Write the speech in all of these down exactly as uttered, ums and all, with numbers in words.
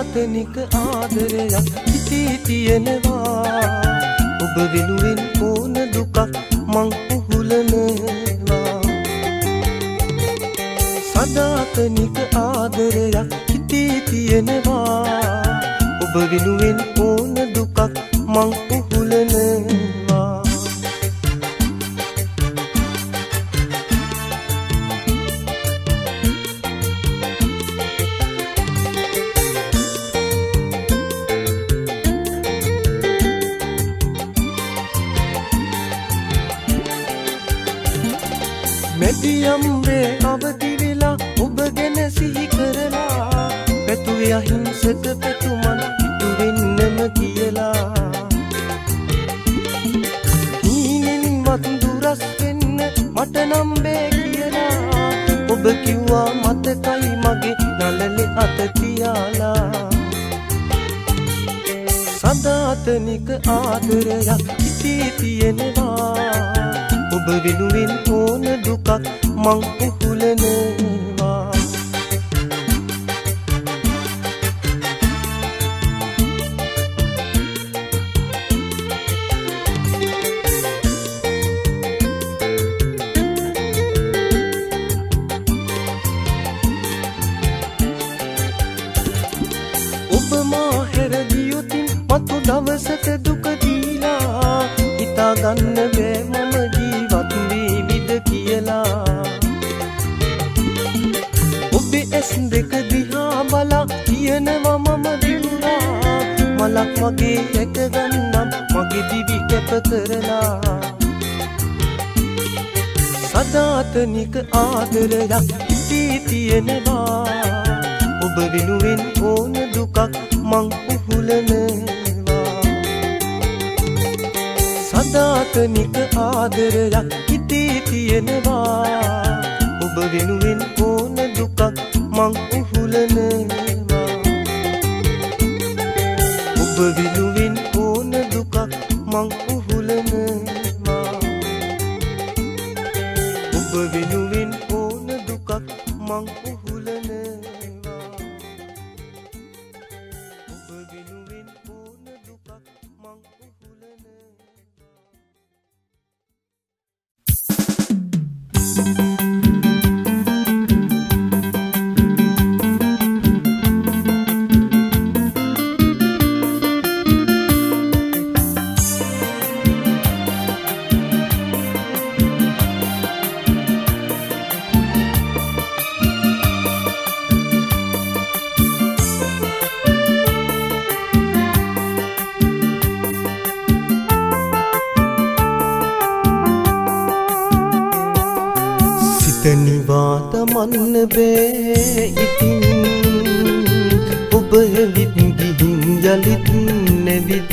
සදාතනික ආදරයක් හිතේ තියෙනවා ඔබ වෙනුවෙන් ඕන දුකක් මං උහුලනවා සදාතනික ආදරයක් හිතේ තියෙනවා ඔබ වෙනුවෙන් ඕන දුකක් මං උහුලනවා මෙදියම්වේ අවදි වෙලා ඔබ ගැන සිහි කරලා පැතුවේ අහිංසක පැතුමන් ඉටු වෙන්නම කියලා හීනෙන් වතුරස් වෙන්න මට නම් බෑ කියලා ඔබ කිව්වා මතකයි මගේ නළලේ අත තියාලා සදාතනික ආදරයක් හිතේ තියෙනවා ඔබ වෙනුවෙන් ඕන දුකක් මං උහුලනවා ඔබ මා හැර ගියොතින් මතු දවසක දුක දීලා හිතා ගන්න බෑ මම ජීවත් වේවිද කියලා ඔබේ ඇස් දෙක දිහා බලා කියනවා මම දිනුනා මලක් වගේ දැක ගන්නම් මගේ දිවි කැප කරලා සදාතනික ආදරයක් හිතේ තියෙනවා ඔබ වෙනුවෙන් ඕන දුකක් මං උහුලනවා සදාතනික ආදරයක් හිතේ තියෙනවා ඔබ වෙනුවෙන් ඕන දුකක් මං උහුලනවා ඔබ වෙනුවෙන් ඕන දුකක් මං උහුලනවා ඔබ වෙනුවෙන් ඕන දුකක් මං උහුලනවා ඔබ වෙනුවෙන් ඕන දුකක් මං උහුලනවා නිවාත මන්න බෑ ඉතින් ඔබ හැවිත් ගිහින් යලිත් නැවිත්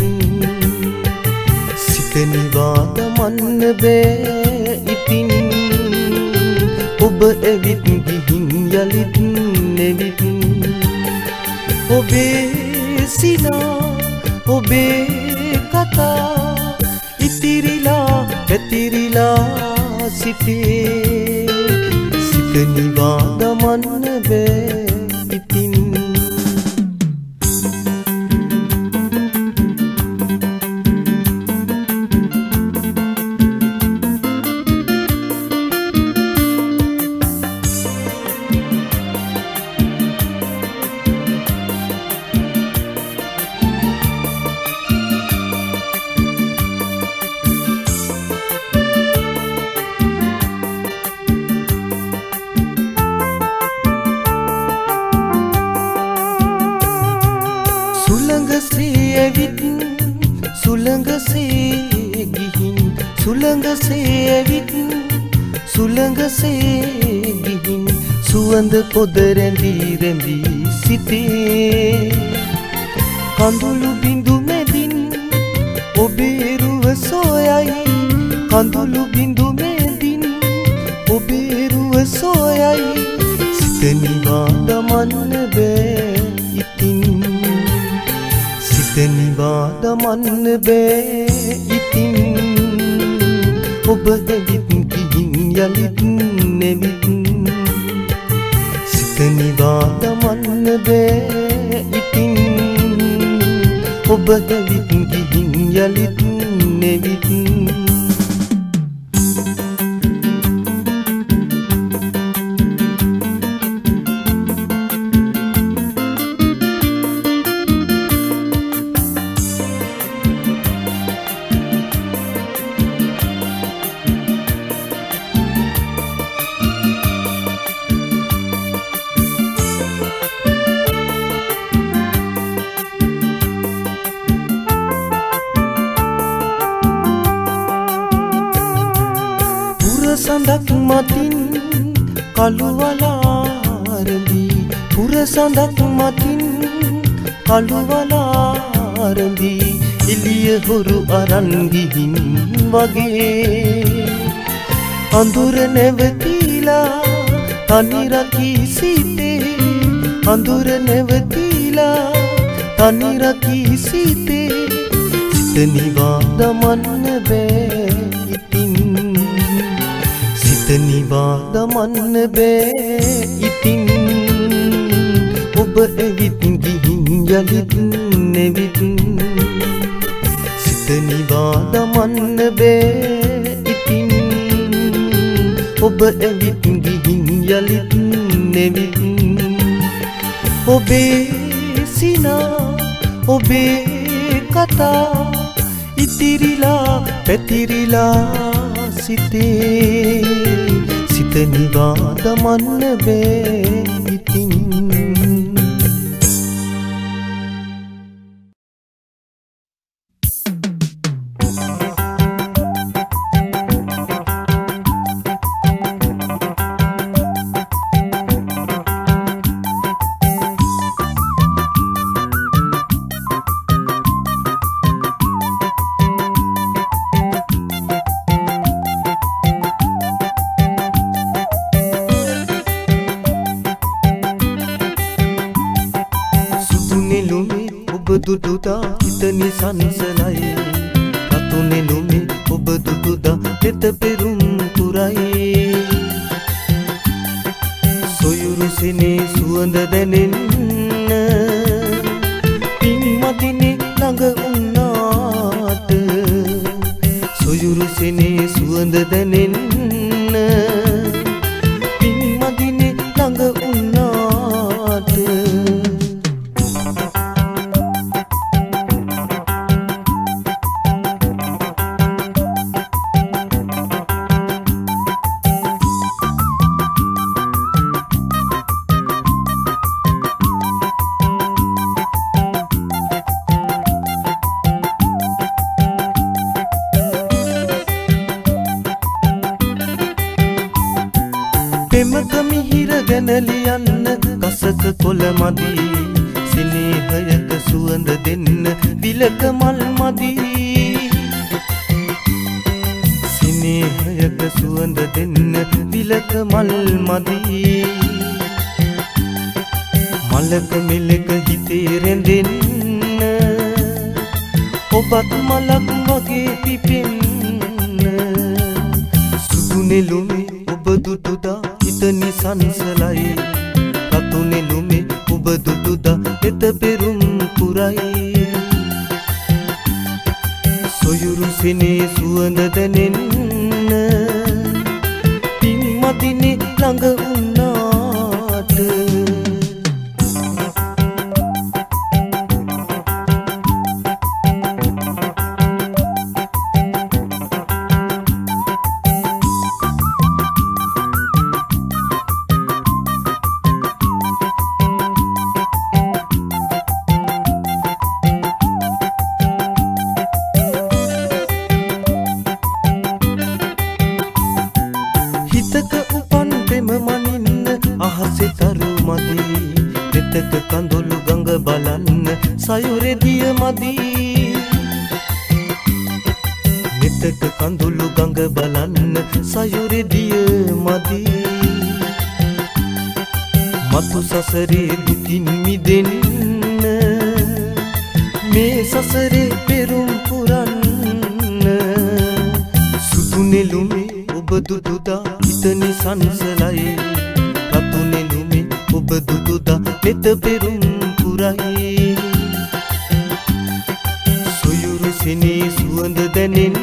සිත නිවාත මන්න බෑ ඉතින් ඔබ ඇවිත් ගිහින් යලිත් නැවිත් ඔබේ සිනා ඔබේ කතා ඉතිරිලා පැතිරිලා සිටේ නිවාද මන්න බෑ ඉතින් සුළඟසේ ගිහින් සුළඟසේ ඇවිත් සුළඟසේ ගිහින් සුවඳ පොද රැඳී රැඳී සිටේ කඳුළු බිඳු මැදින් ඔබේ රුව සොයයි කඳුළු බිඳු මැදින් ඔබේ රුව සොයයි සිත නිවාද මන්න බෑ ඉතින් නිවාද මන්න බෑ ඉතින් ඔබ ඇවිත් ගිහින් යලිත් නැවිත් සිත නිවාද මන්න බෑ ඉතින් ඔබ ඇවිත් ගිහින් යලිත් නෙවිත් සඳක් මතින් කළුවලාරඹි පුර සඳක් මතින් කළුවලාරඹි එළිය හොරු අරන් ගිහින් වගේ අඳුර නැවතිලා තනි රකී සිටේ අඳුර නැවතිලා තනි රකී සිටේ සිත නිවා දමන්න බෑ ඉතින් නිවා දමන්න බෑ ඉතින් ඔබ ඇවිත් ගිහින් යලිත් නෙවිත් සිත නිවා දමන්න බෑ ඉතින් ඔබ ඇවිත් ගිහින් යලිත් නෙවිත් ඔබේ සිනා ඔබේ කතා ඉතිරිලා පැතිරිලා සිතේ සිත නිවා දමන්න බෑ ඉතින් දුදුදා හිතනි සංසලයි රතු නෙළුමේ ඔබ දුදුදා දෙත පෙරුම් පුරයි සොයුරු සිනේ සුවඳ දැනෙන්න පින්මදිනේ ළඟ වුණාට සොයුරු සිනේ සුවඳ දැනෙන්න පින්මදිනේ ළඟ වුණාට පෙමක මිහිර ගැන ලියන්න කසක කොළ මදි සිනේහයක සුවඳ දෙන්න විලක මල් මදි සිනේහයක සුවඳ දෙන්න විලක මල් මදි මලක මෙලක හිතේ රැඳෙන්න ඔබත් මලක් වගේ පිපෙන්න සුදු නෙළුමේ ඔබ දුදුදා හිතනි සංසලයි රතු නෙළුමේ ඔබ දුදුදා දෙත පෙරුම් පුරයි සොයුරු සිනේ සුවඳ දැනෙන්න පින්මදිනේ ළඟ වුණාට හිතක උපන් පෙම මනින්න අහසේ තරු මදි දෙතක කඳුළු ගඟ බලන්න සයුරේ දිය මදි දෙතක කඳුළු ගඟ බලන්න සයුරේ දිය මදි මතු සසරේ දුකින් මිදෙන්න මේ සසරේ පෙරුම් පුරන්න සුදු නෙළුමේ ඔබ දුදුදා හිතනි සංසලයි රතු නෙළුමේ ඔබ දුදුදා දෙත පෙරුම් පුරයි සෙනේ සුවඳ දැනෙන්න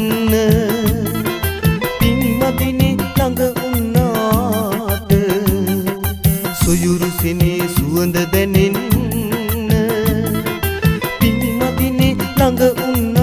පින්මදිනේ ළඟ වුණාට සොයුරු සෙනේ සුවඳ දැනෙන්න පින්මදිනේ ළඟ වුණාට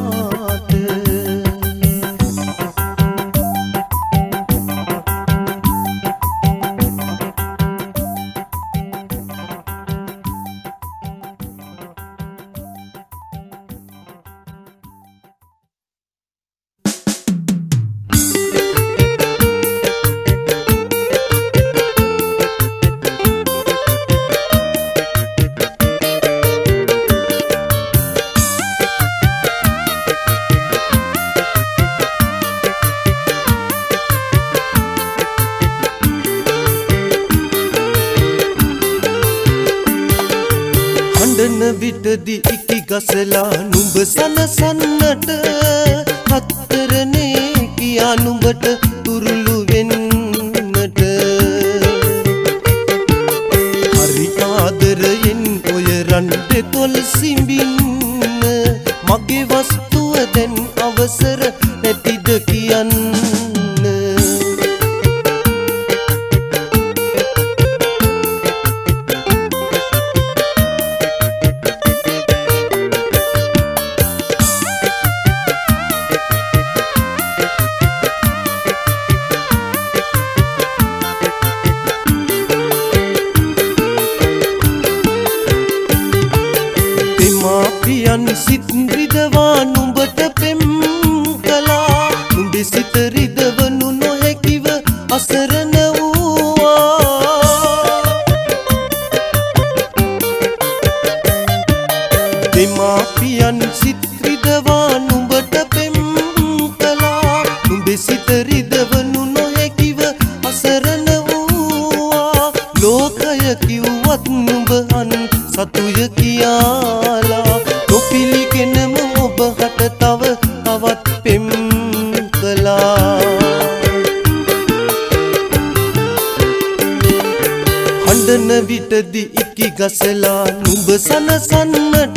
විටදි ඉකි ගසලා නුඹ සනසන්නට හතරනේ කියා නුඹට තුරුළු වෙන්නට හරි ආදරයෙන් ඔය රණ්ඩේ තොල් සිඹින්න මගේ වස්තුව දැන් අවසර නැතිද කියන්න සිත් රිදවා නුඹට පෙම් කළා නුඹේ සිත රිදවනු නොහැකිව අසරණ වූවා දෙමාපියන් සිත් රිදවා නුඹට පෙම් කළා නුඹේ සිත රිදවනු නොහැකිව අසරණ වූවා ලෝකය කිව්වත් නුඹ අන් සතුය කියාලා පිළිගෙනම ඔබ හට තව තවත් පෙම් කළා හඬන විටදි ඉකි ගසලා නුඹ සනසන්නට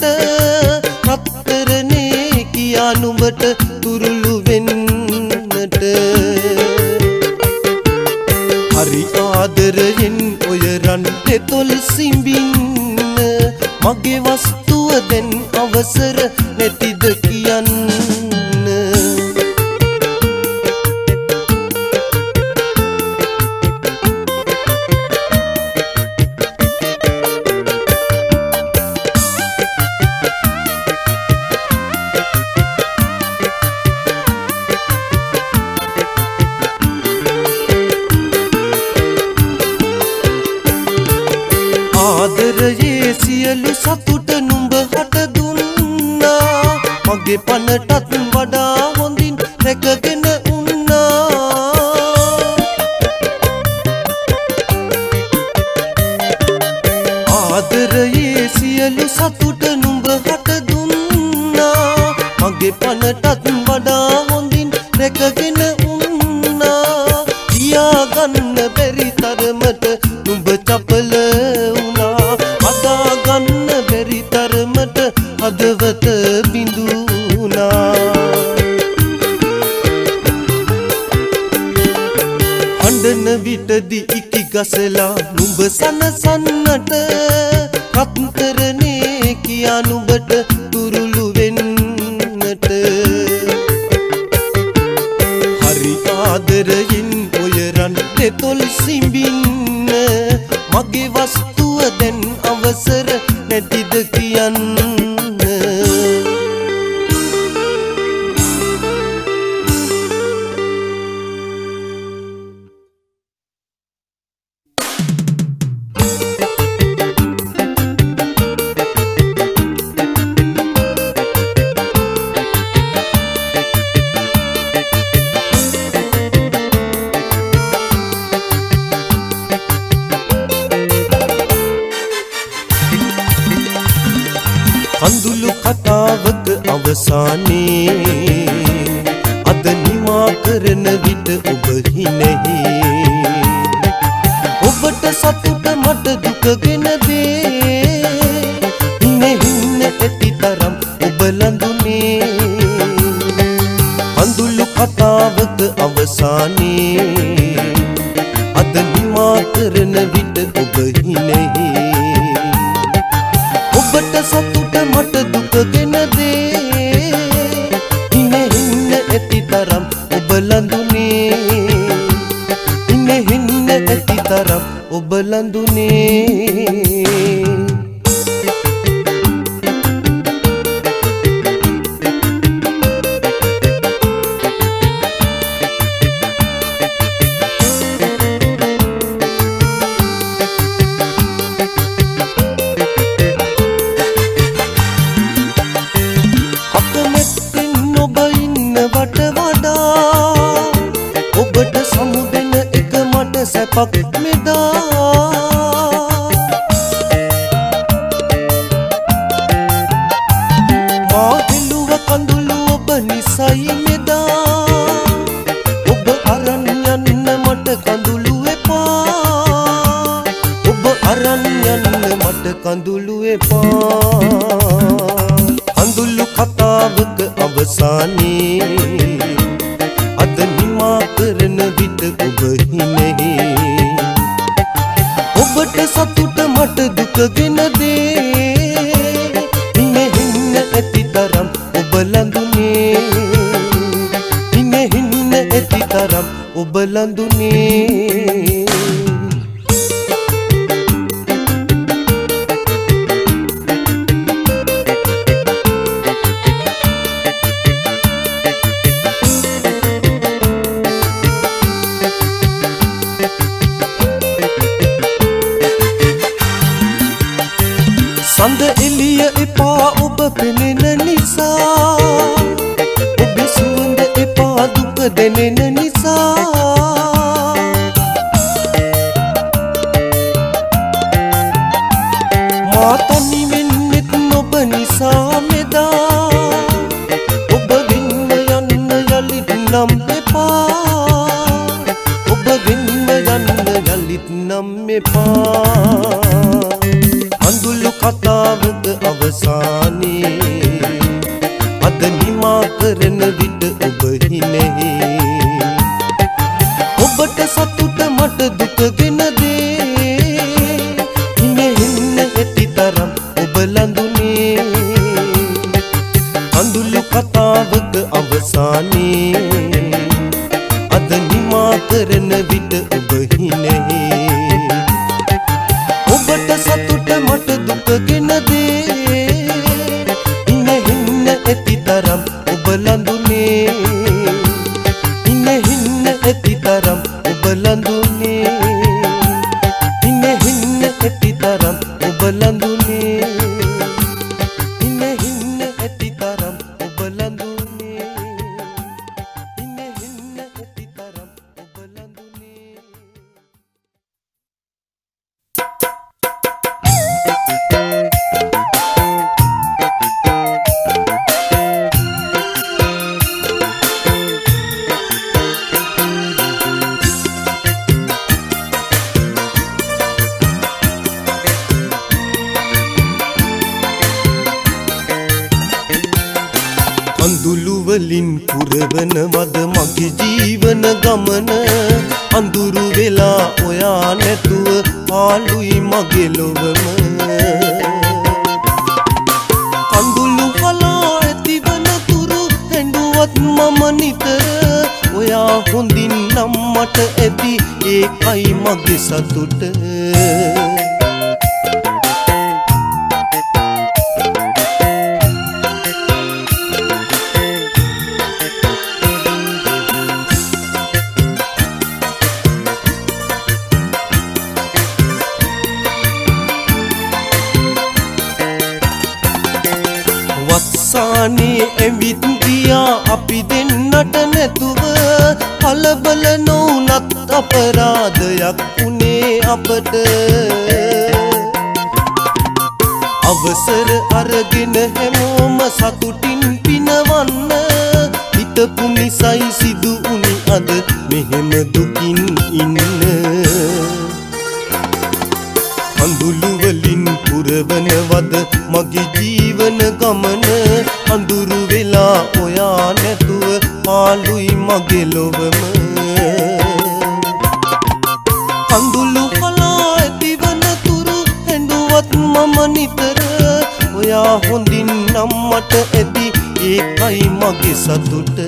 හතරනේ කියා නුඹට තුරුළු වෙන්නට හරි ආදරයෙන් ඔය රණ්ඩේ තොල් සිඹින්න මගේ වස්තුව දැන් අවසර නැතිද කියන්න ආදරයේ සියලු සතුට නුඹ හට දුන්නා මගේ පනටත් වඩා හොඳින් රැකගෙන උන්නා ආදරයේ සියලු සතුට නුඹ හට දුන්නා මගේ පනටත් වඩා හොඳින් රැකගෙන උන්නා තියාගන්න බැරි තරමට නුඹ චපල ගන්න බැරි තරමට හදවත බිඳුනා හඬන විටදි ඉකි ගසලා නුඹ සනසන්නට රත්තරනේ කියා නුඹට තුරුළු වෙන්නට හරි ආදරයෙන් ඔය රණ්ඩේ තොල් සිඹින්න මගේ වස්තුව දැන් අවසර නැතිද කියන්න කඳුළු කතාවක අවසානයේ අද නිමා කරන විට ඔබ හිනෙහි ඔබට සතුට මට දුකගෙන දේ හිනෙ හින්න ඇති තරම් ඔබ ලඳුනේ නිමා කරන විට ඔබ හිනෙහි ඔබට සතුට මට දුක ගෙන දේ හිනෙ හින්න ඇති තරම් ඔබ ලඳුනේ හිනෙ හින්න ඇති තරම් ඔබ ලඳුනේ සැපක් මෙදා මා හෙළුව කඳුළු ඔබ නිසයි මෙදා ඔබ අරන් යන්න මට කඳුළු එපා ඔබ අරන් යන්න මට කඳුළු එපා කඳුළු කතාවක අවසානයේ අද නිමා කරන විට ඔබ හිනෙහි ඔබට සතුට මට දුක ගෙන දේ හිනෙ හින්න ඇති තරම් ඔබ ලඳුනේ හිනෙ හින්න ඇති තරම් ඔබ ලඳුනේ සඳ එළිය එපා ඔබ පෙනෙන නිසා ඔබේ සුවඳ එපා දුක දැනෙන නිසා මා තනි වෙන්නෙත් ඔබ නිසා මෙදා ඔබ වෙන්න යන්න යලිත් නම් එපා ඔබ වෙන්න යන්න යලිත් නම් එපා කඳුළු කතාවක අවසානයේ අද නිමා කරන විට ඔබ හිනෙහි ඔබට සතුට මට දුක ගෙන දේ හිනෙ හින්න ඇති තරම් ඔබ ලඳුනේ කඳුළු කතාවක අවසානයේ අද නිමා කරන විට ඔබ හිනෙහි ඔබට සතුට මට දුක ගෙන දේ හිනෙ හින්න ඇති තරම් ඔබ ලඳුනේ හිනෙ හින්න ඇති තරම් ඔබ ලඳුනේ හිනෙ හින්න ඇති තරම් ඔබ ලඳුනේ හිනෙ හින්න ඇති තරම් ඔබ ලඳුනේ හිනෙ හින්න ඇති තරම් ඔබ ලඳුනේ කඳුළු වලින් පුරවන වද මගේ ජීවන ගමන අඳුරු වෙලා ඔයා නැතුව පාළුයි මගේ ලොවම කඳුළු හලා ඇතිවන තුරු හැඬුවත් මම නිතර ඔයා හොඳින් නම් මට ඇති ඒකයි මගේ සතුට වත්සානේ ඇවිත් ගියා අපි දෙන්නට නැතුව කලබල නොවුනත් අපරාධයක් උනේ අපට අවසර අරගෙන හැමෝම සතුටින් පිනවන්න හිතපු නිසයි සිදු උනි අද මෙහෙම දුකින් ඉන්න කඳුළු වලින් පුරවන වද මගේ ජීවන ගමන අඳුරු වෙලා ඔයා නැතුව පාළුයි මගේ ලොවම කඳුළු කලා ඇතිවන තුරු හැඬුවත් මම නිතර ඔයා හොඳින් නම් මට ඇති ඒකයි මගේ සතුට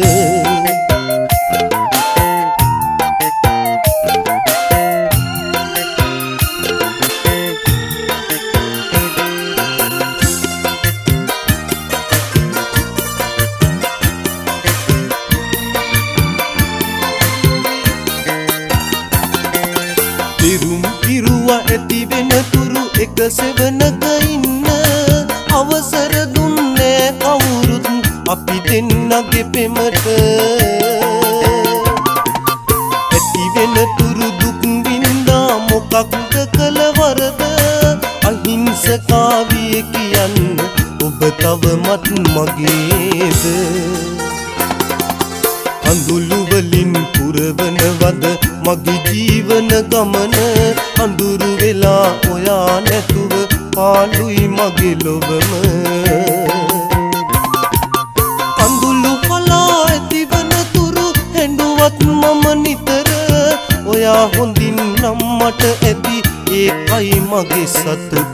ඇති වෙන තුරු එක සෙවනක ඉන්න අවසර දුන්නේ කවුරුත් අපි දෙන්නගේ පෙමට ඇති වෙන තුරු දුක් විඳා මොකක්ද කළ වරද අහිංසකාවිය කියන්න ඔබ තවමත් මගේද අඳුළු වලින් පුරවන වද මගේ ජීවන ගමන අඳුරු වෙලා ඔයා නැතුව පාළුයි මගේ ලොවම කඳුළු කලා ඇතිවන තුරු හැඬුවත් මම නිතර ඔයා හොඳින් නම් මට ඇති ඒකයි මගේ සතුට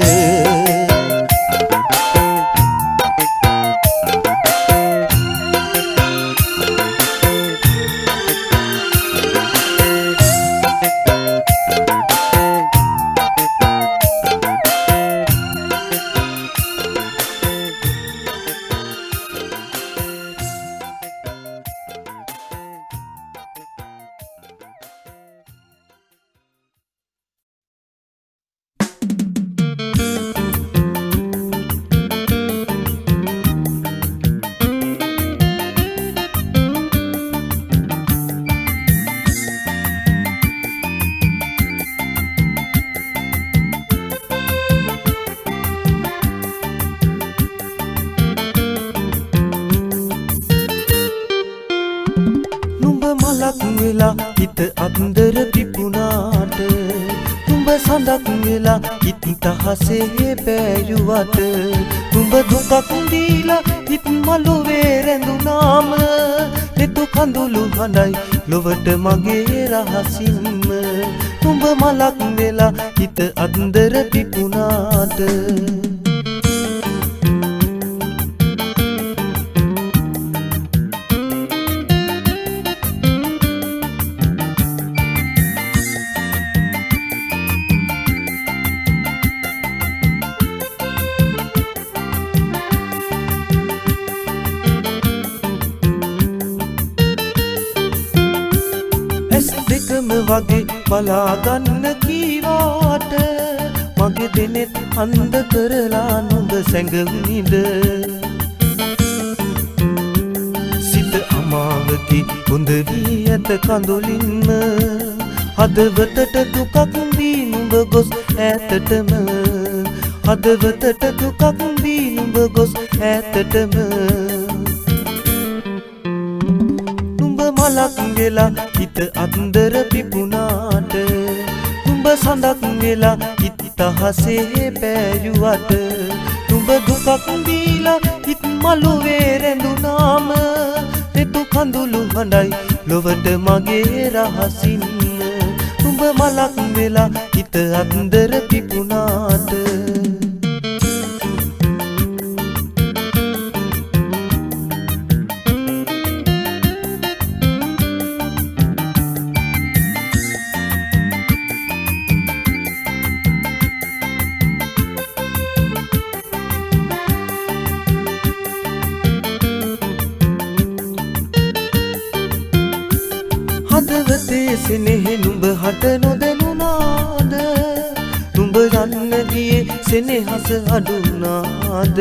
හිත අන්දර පිපුණාට තුඹ සඳක් වෙලා හිත තහසේ බෑයුවට තුඹ දුකක් දීලා හිත මළුවේ රැඳුනාම දෙතු කඳුළු හඬයි ලොවට මගේ රහසින්ම තුඹ මලක් වෙලා හිත අන්දර පිපුණාට වගේ බලාගන්න කීවාට මගේ දෙනෙත් අන්ධ කරලා නුඹ සැඟවුනිද සිත අමාවකි හොඳ වී ඇත කඳුලින්ම හදවතට දුකක් දී නුඹ ගොස් ඈතටම හදවතට දුකක් දී නුඹ ගොස් ඈතටම මලක් වෙලා හිත අන්දර පිපුණාට තුඹ සඳක් වෙලා හිත තහසේ බෑයුවට තුඹ දුකක් දීලා හිත මළුවේ රැඳුනාම දෙතු කඳුළු හඬයි ලොවට මගේ රහසින්ම තුඹ මලක් වෙලා හිත අන්දර පිපුණාට හදවතේ සෙනෙහ නුඹ හට නොදැනුණාද නුඹ යන්න ගියේ සෙනෙහස අඩුනාද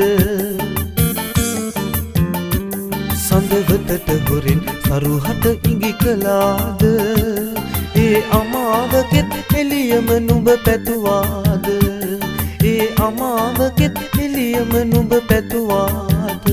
සඳවතට හොරෙන් සරුහට ඉඟි කළාද ඒ අමාවකෙත් එළියම නුඹ පැතුවාද ඒ අමාවකෙත් එළියම නුඹ පැතුවාද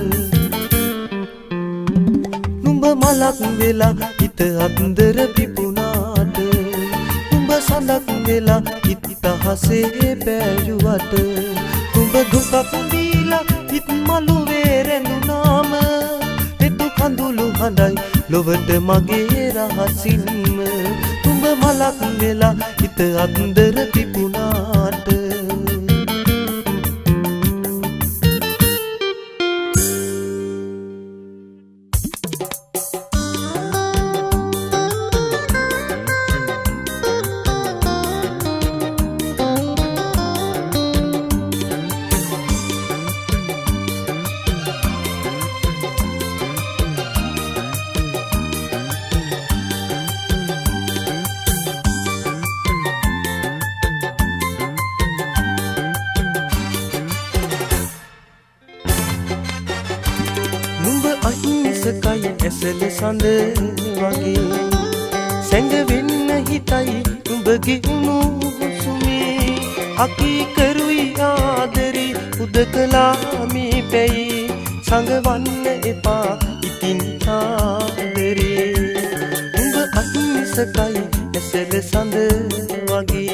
නුඹ මලක් වෙලා හිත අන්දර පිපුණාට නුඹ සඳක් වෙලා හිත තහසේ බෑයුවට නුඹ දුකක් දීලා හිත මළුවේ රැඳුනාම දෙතු කඳුළු හඬයි ලොවට මගේ රහසින්ම උඹ මලක් වෙලා හිත අන්දර පිපුණාට අහිංසකයි ඇසල සඳ වගේ සැඟවෙන්න හිතයි උඹගේ උණුසුමේ අකී කරුයි ආදරේ උදකලා මේ පැයි සඟවන්න එපා ඉතින් ආදරේ උඹ අහිංසකයි ඇසල සඳ වගේ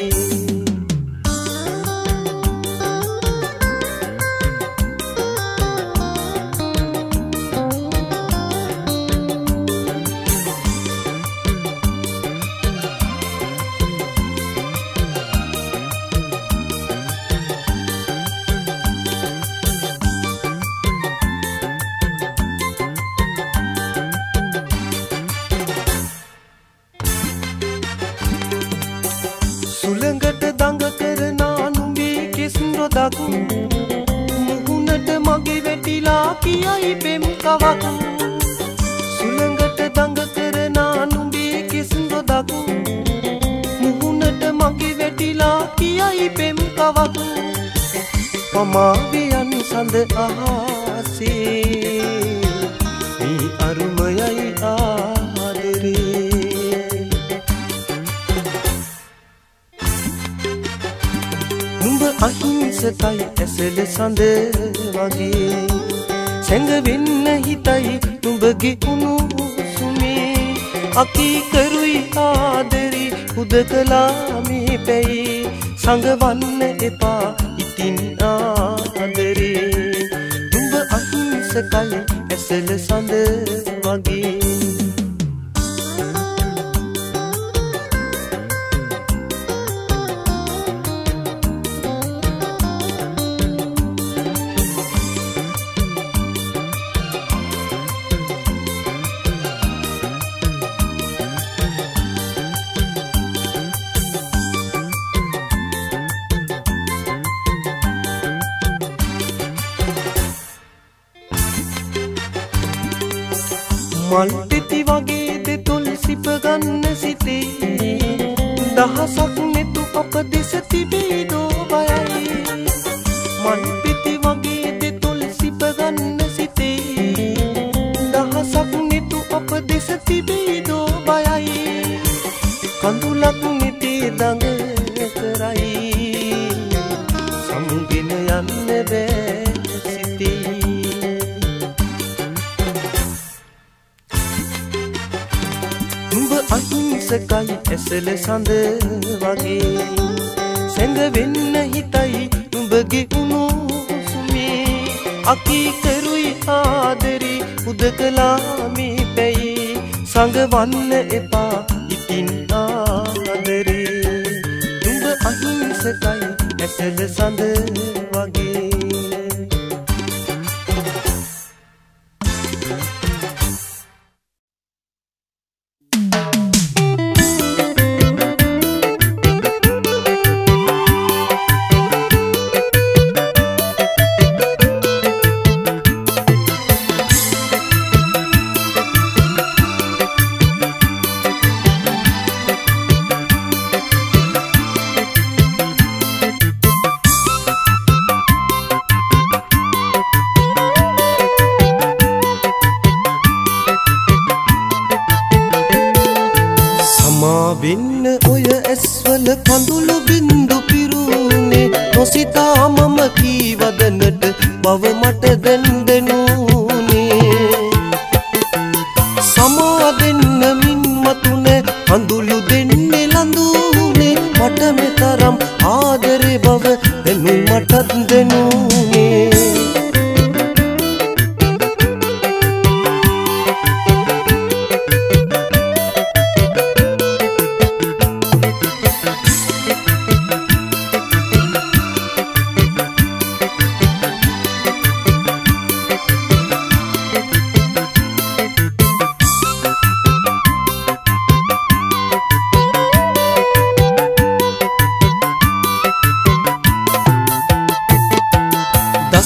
සුළඟට දඟ කරනා නුඹේ කෙස් රොදක් මුහුණට මගේ වැටිලා කියයි පෙම් කවක් සුළඟට දඟ කරනා නුඹේ කෙස් රොදක් මුහුණට මගේ වැටිලා කියයි පෙම් කවක් පමාවියන් සඳ අහසේ මේ අරුමයයි ආදරේ අහිංසකයි ඇසල සඳ වගේ සැඟවෙන්න හිතයි නුඹගේ උණුසුමේ අකී කරුයි ආදරේ හුදකලා මේ පැයි සඟවන්න එපා ඉතින් ආදරේ නුඹ අහිංසකයි ඇසල සඳ වගේ මල් පෙති වගේ දෙතොල් සිප ගන්න සිතේ දහසක් නෙතු අප දෙස තිබේ දෝ බයයි මල් පෙති වගේ දෙතොල් සිප ගන්න සිතේ දහසක් නෙතු අප දෙස තිබේ දෝ බයයි කඳුලක් නෙතේ දඟ කරයි සමුගෙන යන්න බෑ සිතේ අහිංසකයි ඇසල සඳ වගේ සැඟවෙන්න හිතයි නුඹගේ උණුසුමේ අකී කරුයි ආදරේ උදකලා මේ පැයි සඟවන්න එපා ඉතින් ආදරේ නුඹ අහිංසකයි ඇසල සඳ වගේ වෙන්න ඔය ඇස්වල කඳුළු බින්දු පිරුනේ නොසිතා මම කීවදනට බව මට දැන් දෙනුනේ සමා දෙන්න මින් මතුනේ කඳුළු දෙන්නේ ලඳුනේ මට මෙතරම් ආදරේ බව දෙනු මටත් දෙනුනේ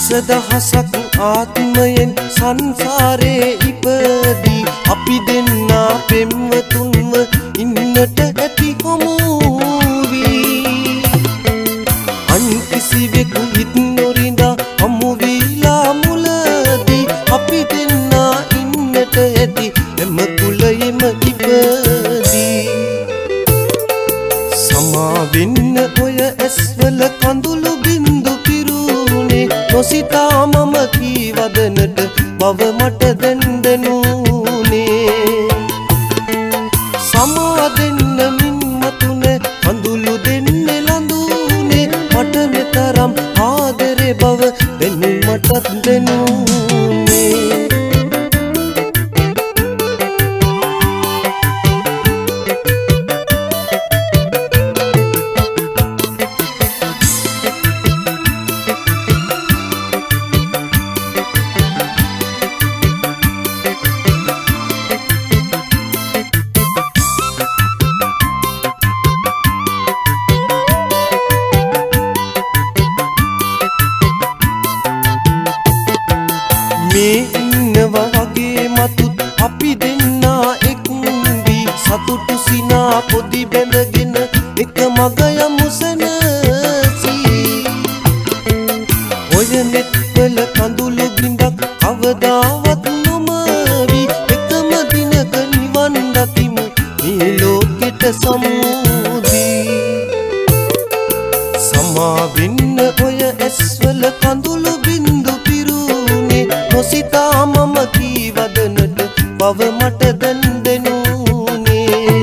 දසදහසක් ආත්මයෙන් සංසාරේ ඉපදී අපි දෙන්නා පෙම්වතුන්ව ඉන්නට ඇති හමු වී අන් කිසිවෙකු හිත් නොරිඳා හමු වීලා මුලදී අපි දෙන්නා ඉන්නට ඇති එම කුලයෙම ඉපදී සමා වෙන්න ඔය ඇස්වල කඳුළු බින්දු පිරුනේ නොසිතා මම කීවදනට බව මට දැන් දැනුනේ සමා දෙන්න මින් මතුනේ කඳුළු දෙන්නේ ලඳුනේ මට මෙතරම් ආදරේ බව දැනු මටත් දැනුනේ අපි දෙන්නා එක් වී සතුටු සිනා පොදි බැඳගෙන එක මග යමු සැනසී ඔය නෙත්වල කඳුළු බිඳක් කවදාවත් නොමවි එකම දිනක නිවන් දකිමු මේ ලෝකෙට සමුදී සමා වෙන්න ඔය ඇස්වල කඳුළු බින්දු පිරුනේ නොසිතා මම කීවදනට බව මට දැන් දැනුනේ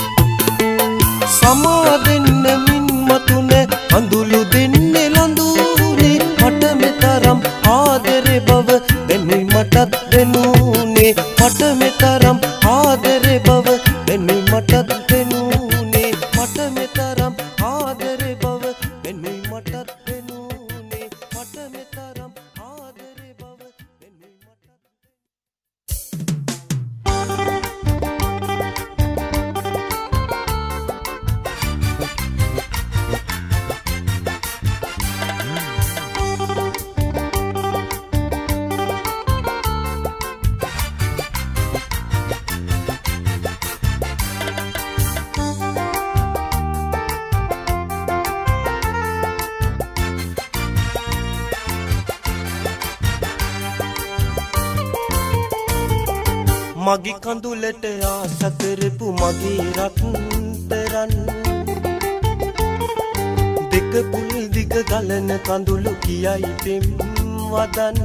සමා දෙන්න මින් මතුනේ කඳුළු දෙන්නේ ලඳුනේ මට මෙතරම් ආදරේ බව දැනුයි මටත් දැනුනේ මට මෙතරම් ආදරේ බව දැනුයි මටත් දැනුනේ මට මෙතරම් ආදරේ බව දැනුයි මටත් දැනුනේ මට මෙතරම් ආදරේ බව දැනුයි මටත් මගේ කඳුලට ආස කරපු මගේ රත්තරන් දෙක පුල් දිග ගලන කඳුළු කියයි පෙම් වදන්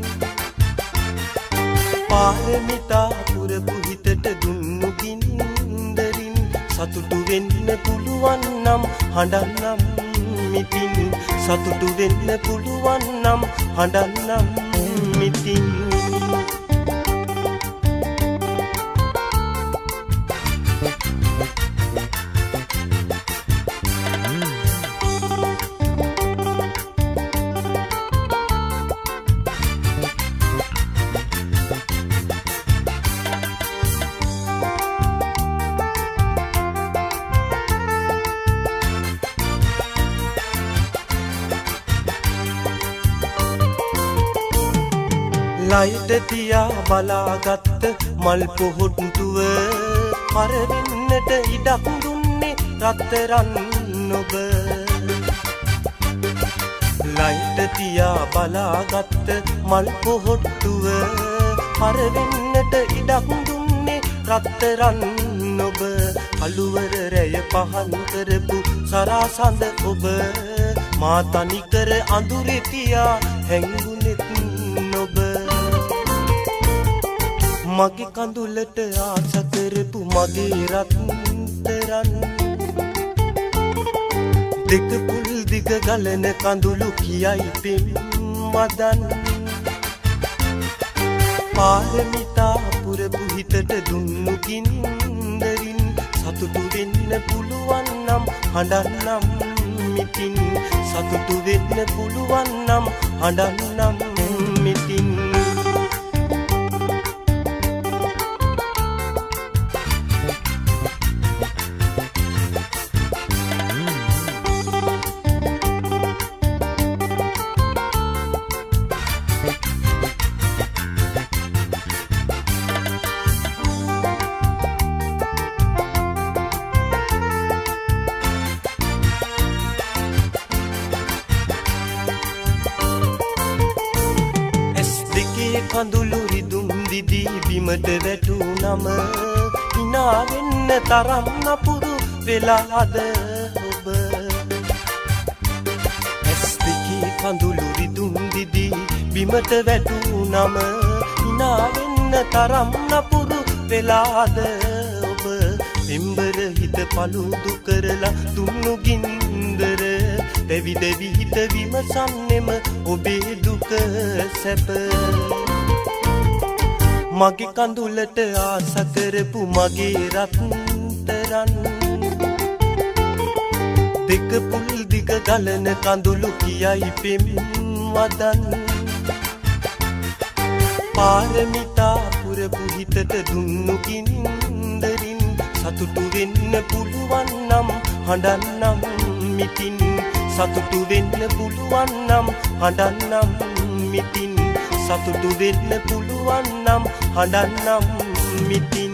පාරමිතා පුරපු හිතට දුන්නු ගින්දරින් සතුටු වෙන්න පුළුවන් නම් හඬන්නම් මිතින් සතුටු වෙන්න පුළුවන් නම් හඬන්නම් මිතින් ලයිට තියා බලාගත්ත මල් පොහොට්ටුව පරවෙන්නට ඉඩක් දුන්නේ රත්තරන් ඔබ ලයිට තියා බලාගත්ත මල් පොහොට්ටුව පරවෙන්නට ඉඩක් දුන්නේ රත්තරන් ඔබ අලුවර රැය පහන් කරපු සරාසඳ ඔබ මා තනිකර අඳුරේ තියා හැංගුනෙත් ඔබ මගේ කඳුලට ආස කරපු මගේ රත්තරන් දෙක පුල් දිග ගලන කඳුළු කියයි පෙම් වදන් පාරමිතා පුරපු හිතට දුන්නු ගින්දරින් සතුටු වෙන්න පුළුවන් නම් හඬන්නම් මිතින් සතුටු වෙන්න පුළුවන් නම් හඬන්නම් මිතින් කඳුළු රිදුම් දිදී බිමට වැටුනම hina වෙන්න තරම් නපුරු වෙලාද ඔබ ඇස් දෙකේ කඳුළු රිදුම් දිදී බිමට වැටුනම hina වෙන්න තරම් නපුරු වෙලාද ඔබ පෙම්බර හිත පළුදු කරලා දුන්නු ගින්දර දෙවි දෙවි හිත විමසන්නෙම ඔබේ දුක සැප මගේ කඳුලට ආස කරපු මගේ රත්තරන් දෙක පුල් දිග ගලන කඳුළු කියයි පෙම් වදන් පාරමිතා පුරපු හිතට දුන්නු ගින්දරින් සතුටු වෙන්න පුළුවන් නම් හඬන්නම් මිටින් සතුටු වෙන්න පුළුවන් නම් හඬන්නම් මිටින් සතුටු වෙන්න පුළුවන් නම් හඬන්නම් මිටින්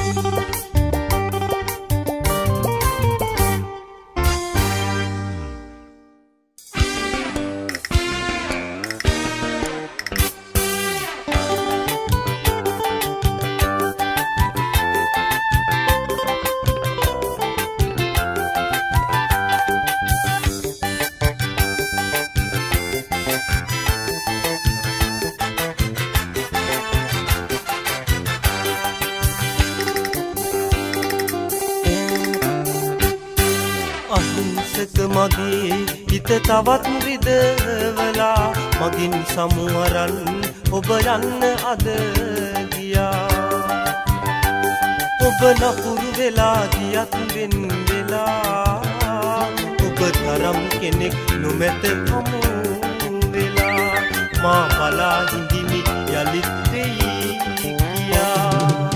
මගේ හිත තවත් රිදවලා මගින් සමුවරන් ඔබ යන්න අද ගියා ඔබ නපුරු වෙලා ගියත් වෙන් වෙලා ඔබ තරම් කෙනෙක් නොමැත හමු වෙලා මා බලා හිඳිමි යලිත් වෙයි කියා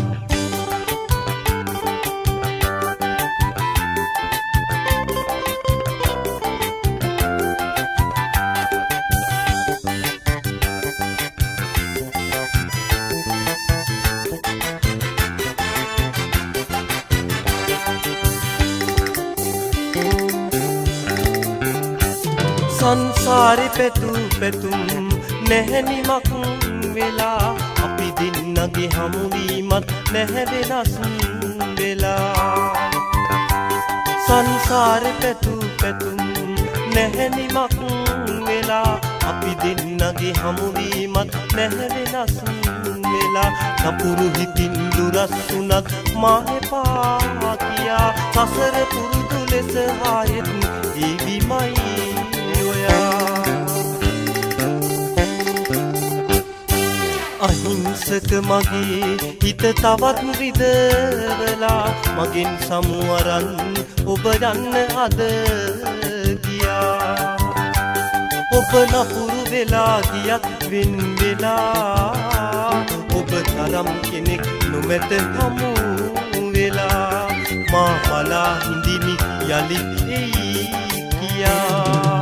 සංසාරේ පැතු පැතුම් නැහැනිමක් වෙලා අපි දෙන්නගේ හමුවීමත් නැහැ වෙනස් වෙලා සංසාරේ පැතු පැතුම් නැහැනිමක් වෙලා අපි දෙන්නගේ හමුවීමත් නැහැ වෙනස් වෙලා නපුරු හිතින් දුරස් වුණත් මා එපා කියා සසර පුරුදු ලෙස ආයෙත් ඒවිමයි අහිංසක මගේ හිත තවත් රිදවලා මගෙන් සමුවරන් ඔබ යන්න අද ගියා ඔබ නපුරු වෙලා ගියත් වෙන් වෙලා ඔබ තරම් කෙනෙක් නොමැත හමු වෙලා මා බලා හිඳිමි යලිත් එයි කියා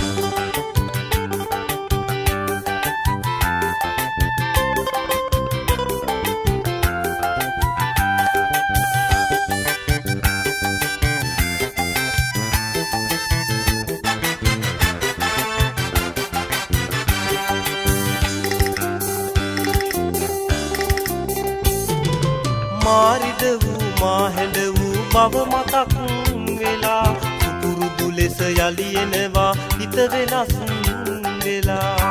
මාරිද වූ මා හැඬ වූ බව මතක් වෙලා සුපුරුදු ලෙස යලි එනවා හිත වෙනස් වෙලා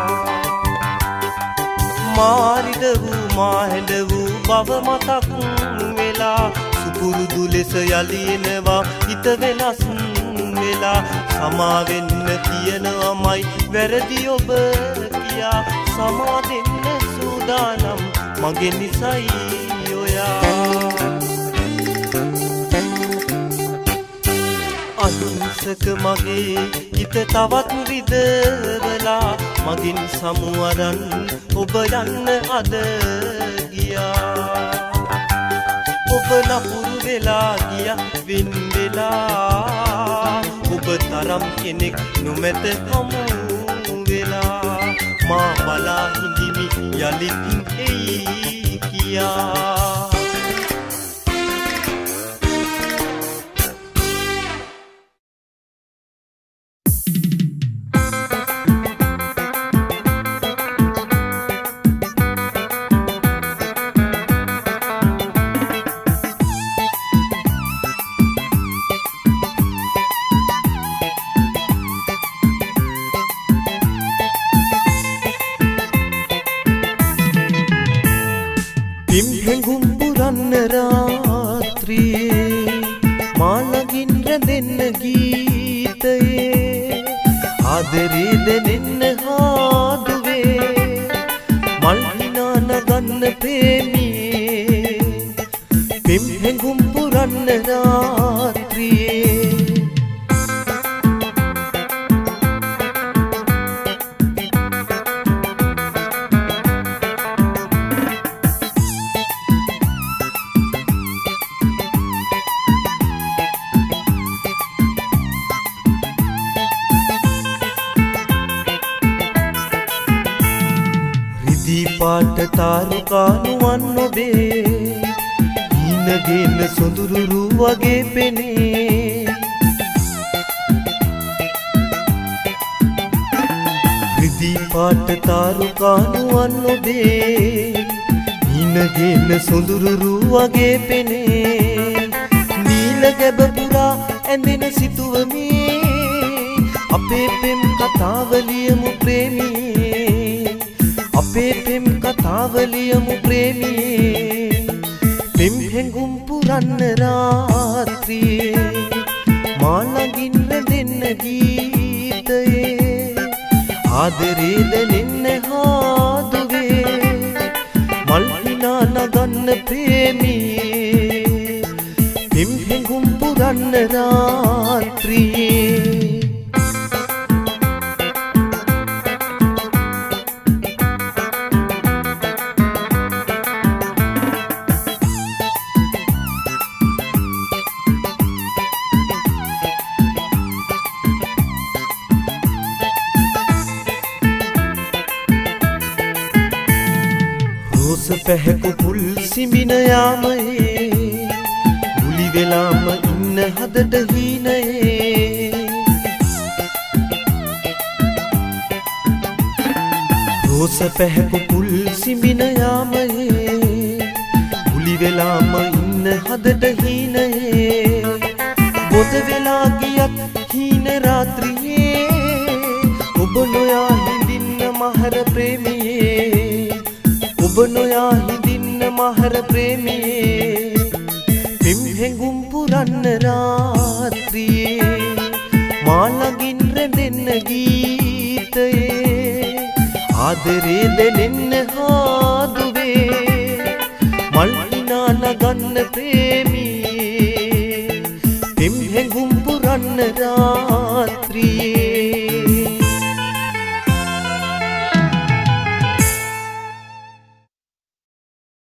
මාරිද වූ මා හැඬ වූ බව මතක් වෙලා සුපුරුදු ලෙස යලි එනවා හිත වෙනස් වෙලා සමා වෙන්න තියනවමයි වැරදි ඔබ කියා සමා දෙන්න සූදානම් මගේ නිසයි අහිංසක මගේ හිත තවත් රිදවලා මගින් සමුවරන් ඔබ යන්න අද ගියා ඔබ නපුරු වෙලා ගියා වෙන් වෙලා ඔබ තරම් කෙනෙක් නොමැත හමු වෙලා මා බලා හිඳිමි යලිත් එයි කියා ගීතයේ ආදරේ දැනෙන්න හාදුවේ මල් හිනා නගන්න ප්‍රේමී පෙම් හැඟුම් පුරන්න රාත්‍රියේ පාට තාරුකානුවන් ඔබේ හීනගෙන සොඳුරුරු වගේ පෙනේ රිදී පාට තාරුකානුවන් ඔබේ හීනගෙන සොඳුරුරු වගේ පෙනේ නීල ගැබ පුරා ඇඳෙන සිතුවමේ අපේ පෙම් කතාවලියමු ප්‍රේමී අපේ පෙම් කතාවලියමු ප්‍රේමී පෙම් හැඟුම් පුරන්න රාත්‍රියේ මා ළඟින් රැඳෙන්න ගීතයේ ආදරේ දැනෙන්න හාදුවේ මල් හිනා නගන්න ප්‍රේමී පෙම් හැඟුම් පුරන්න රාත්‍රියේ පැහැකු පුල් සිඹින යාමයේ ගුලි වෙලාම ඉන්න හදට හීනයේ රෝස පැහැකු පුල් සිඹින යාමයේ ගුලි වෙලාම ඉන්න හදට හීනයේ බොද වෙලා ගියත් හීන රාත්‍රියේ ඔබ නොයා හිඳින්න මහර ප්‍රේමියේ ඔබ නොයා හිඳින්න මහර ප්‍රේමී පෙම් හැඟුම් පුරන්න රාත්‍රියේ මා ළඟින් රැඳෙන්න ගීතයේ ආදරේ දැනෙන්න හාදුවේ මල් හිනා නගන්න ප්‍රේමී